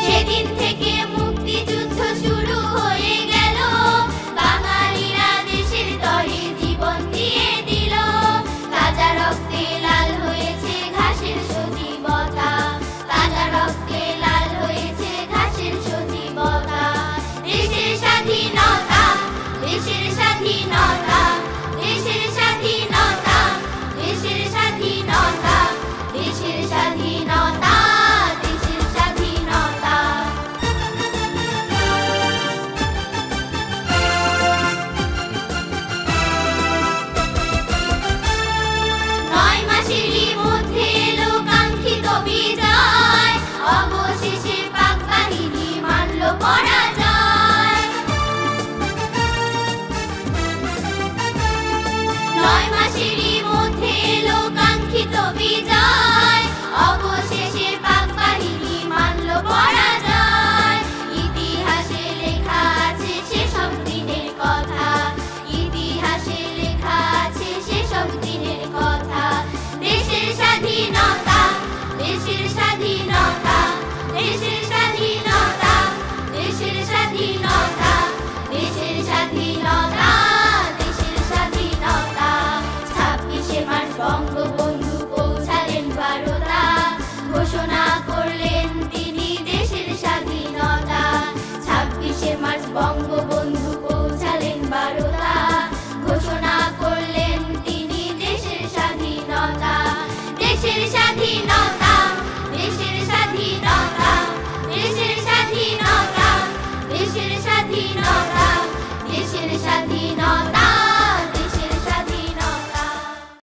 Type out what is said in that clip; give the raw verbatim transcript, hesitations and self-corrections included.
সেদিন থেকে মুক্তিযুদ্ধ শুরু হয়ে গেল, বাঙালিরা দেশের তরে জীবন দিয়ে দিল। তাজা রক্তে লাল হয়েছে ঘাসের সজীবতা, তাজা রক্তে লাল হয়েছে ঘাসের সজীবতা। দেশের স্বাধীনতা, দেশের স্বাধীনতা, দেশের স্বাধীনতা, দেশের স্বাধীনতা, দেশের স্বাধীনতা, দেশের স্বাধীনতা। নয় মাসেরই মধ্যে এলো কাঙ্ক্ষিত বিজয়, অবশেষে পাক বাহিনী মানল পরাজয়। নয় মাসেরই মধ্যে এলো কাঙ্ক্ষিত বিজয়, অবশেষে পাক বাহিনী মানল পরাজয়। ইতিহাসে লেখা আছে সেসব দিনের কথা, ইতিহাসে লেখা আছে সেসব দিনের কথা। দেশের স্বাধীনতা, দেশের স্বাধীনতা, দেশের স্বাধীনতা, দেশের স্বাধীনতা, দেশের স্বাধীনতা, দেশের স্বাধীনতা। ছাব্বিশে মার্চ বঙ্গবন্ধু পৌঁছালেন বারোটা, ঘোষণা করলেন তিনি দেশের স্বাধীনতা। ছাব্বিশে মার্চ বঙ্গবন্ধু পৌঁছালেন বারোটা, ঘোষণা করলেন তিনি দেশের স্বাধীনতা। দেশের স্বাধীনতা।